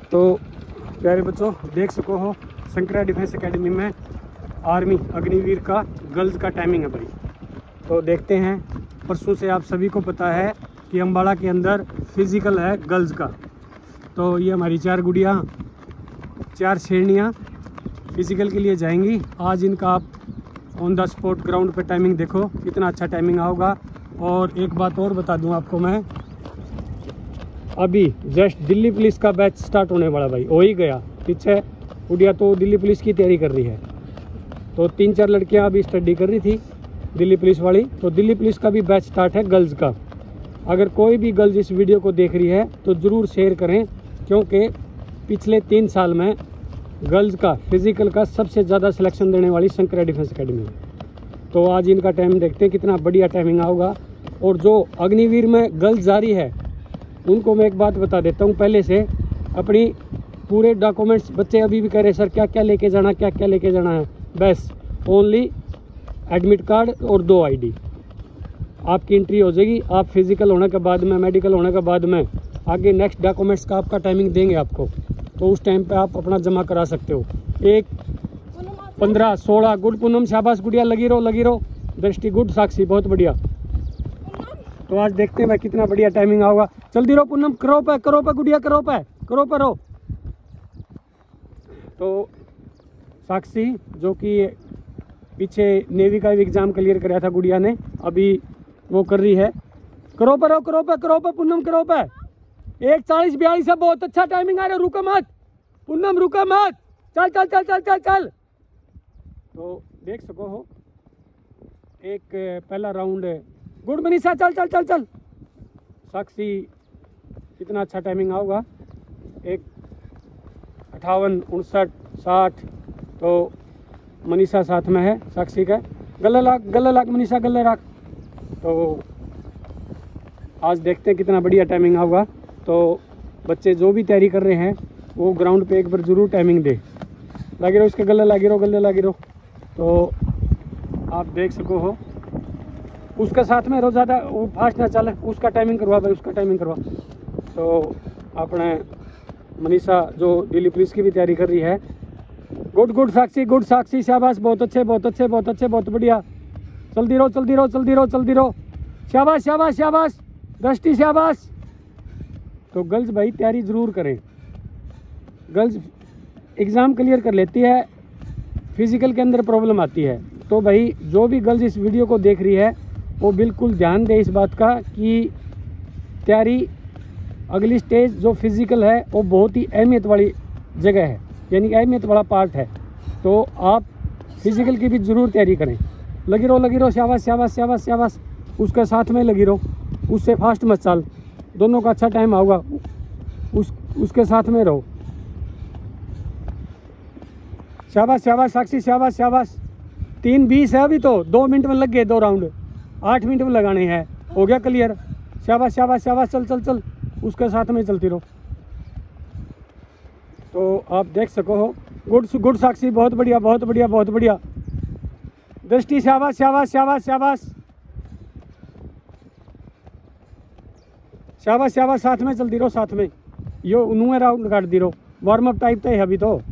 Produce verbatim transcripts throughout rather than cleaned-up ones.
तो प्यारे बच्चों देख सको हो शंकरा डिफेंस एकेडमी में आर्मी अग्निवीर का गर्ल्स का टाइमिंग है भाई। तो देखते हैं, परसों से आप सभी को पता है कि अम्बाड़ा के अंदर फिजिकल है गर्ल्स का। तो ये हमारी चार गुड़िया चार श्रेणियाँ फिजिकल के लिए जाएंगी। आज इनका आप ऑन द स्पॉट ग्राउंड पे टाइमिंग देखो कितना अच्छा टाइमिंग होगा। और एक बात और बता दूं आपको मैं, अभी जस्ट दिल्ली पुलिस का बैच स्टार्ट होने वाला भाई, हो ही गया। पीछे गुड़िया तो दिल्ली पुलिस की तैयारी कर रही है, तो तीन चार लड़कियां अभी स्टडी कर रही थी दिल्ली पुलिस वाली। तो दिल्ली पुलिस का भी बैच स्टार्ट है गर्ल्स का। अगर कोई भी गर्ल्स इस वीडियो को देख रही है तो ज़रूर शेयर करें, क्योंकि पिछले तीन साल में गर्ल्स का फिजिकल का सबसे ज़्यादा सिलेक्शन देने वाली शंकरा डिफेंस एकेडमी है। तो आज इनका टाइम देखते हैं कितना बढ़िया टाइमिंग होगा। और जो अग्निवीर में गर्ल्स जा रही है उनको मैं एक बात बता देता हूँ पहले से, अपनी पूरे डॉक्यूमेंट्स, बच्चे अभी भी कह रहे सर क्या क्या लेके जाना क्या क्या लेके जाना है। बस ओनली एडमिट कार्ड और दो आईडी, आपकी एंट्री हो जाएगी। आप फिजिकल होने के बाद में, मेडिकल होने के बाद में आगे नेक्स्ट डॉक्यूमेंट्स का आपका टाइमिंग देंगे आपको, तो उस टाइम पे आप अपना जमा करा सकते हो। एक पंद्रह सोलह गुड पूनम, शाबाश गुड़िया, लगी रहो लगी रहो। दृष्टि गुड, साक्षी बहुत बढ़िया। तो आज देखते हैं भाई कितना बढ़िया टाइमिंग होगा। जल्दी रहो पूनम, करो पे करो पे गुड़िया, करो पे करो पे रहो। तो साक्षी जो कि पीछे नेवी का एग्जाम क्लियर कराया था गुड़िया ने, अभी वो कर रही है। करो पे रहो, करो पे करो पे पूनम, करो पे। एक चालीस बयालीस है, बहुत अच्छा टाइमिंग आ रहा है। रुको मत पूनम, रुको मत, चल चल चल चल चल चल। तो देख सको हो एक पहला राउंड, गुड मनीषा, चल चल चल चल। साक्षी कितना अच्छा टाइमिंग होगा, एक अट्ठावन उनसठ साठ। तो मनीषा साथ में है साक्षी का। गले लाख गले लाख मनीषा, गले लाख। तो आज देखते हैं कितना बढ़िया टाइमिंग होगा। तो बच्चे जो भी तैयारी कर रहे हैं वो ग्राउंड पे एक बार जरूर टाइमिंग दे। लगे रहो, इसके गले लगे रहो, गले लगे रहो। तो आप देख सको हो, उसके साथ में रो, ज़्यादा वो फास्ट ना चले, उसका टाइमिंग करवा भाई, उसका टाइमिंग करवा। तो अपने मनीषा जो दिल्ली पुलिस की भी तैयारी कर रही है। Good good Sakshi, good Sakshi, शाबाश, बहुत अच्छे बहुत अच्छे बहुत अच्छे, बहुत बढ़िया। जल्दी रहो जल्दी रहो जल्दी रहो जल्दी रहो, शाबाश शाबाश शाबाश, दृष्टि शाबाश। तो गर्ल्स भाई तैयारी ज़रूर करें। गर्ल्स एग्ज़ाम क्लियर कर लेती है, फिजिकल के अंदर प्रॉब्लम आती है। तो भाई जो भी गर्ल्स इस वीडियो को देख रही है वो बिल्कुल ध्यान दे इस बात का कि तैयारी अगली स्टेज जो फिजिकल है वो बहुत ही अहमियत वाली जगह है, यानी अहमियत वाला पार्ट है। तो आप फिजिकल की भी ज़रूर तैयारी करें। लगी रहो लगी रहो, शाबाश शाबाश शाबाश शाबाश। उसके साथ में लगी रहो, उससे फास्ट मत चल, दोनों का अच्छा टाइम आऊगा, उस उसके साथ में रहो। शाबाश शाबाश साक्षी, शाबाश शाबाश। तीन बीस है अभी, तो दो मिनट में लग गए, दो राउंड आठ मिनट में लगाने हैं, हो गया क्लियर। शाबाश शाबाश शाबाश, चल चल चल, उसके साथ में चलती रहो। तो आप देख सको हो, गुड गुड साक्षी, बहुत बढ़िया बहुत बढ़िया बहुत बढ़िया। दृष्टि शाबाश शाबाश शाबाश शाबाश शाबाश शाबाश, साथ में चलती रहो, साथ में यो उन्हें राउंड काट दी रहो। वार्म अप टाइप तो है अभी। तो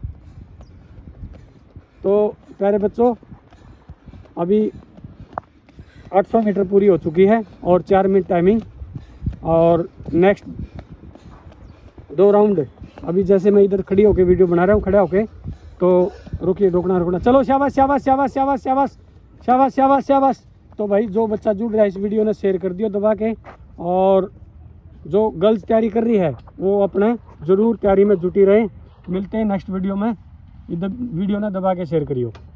तो प्यारे बच्चों अभी आठ सौ मीटर पूरी हो चुकी है और चार मिनट टाइमिंग, और नेक्स्ट दो राउंड। अभी जैसे मैं इधर खड़ी होके वीडियो बना रहा हूँ, खड़ा होके, तो रुकिए, रोकना रोकना, चलो शाबाश शाबाश शाबाश शाबाश शाबाश शाबाश शाबाश शाबाश। तो भाई जो बच्चा जुड़ रहा है इस वीडियो ने शेयर कर दियो दबा के, और जो गर्ल्स तैयारी कर रही है वो अपने ज़रूर तैयारी में जुटी रहे। मिलते हैं नेक्स्ट वीडियो में, इधर वीडियो ने दबा के शेयर करियो।